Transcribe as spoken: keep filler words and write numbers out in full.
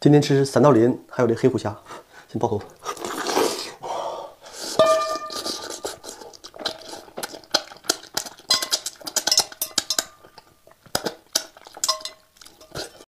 今天吃三道鳞，还有这黑虎虾，先爆头。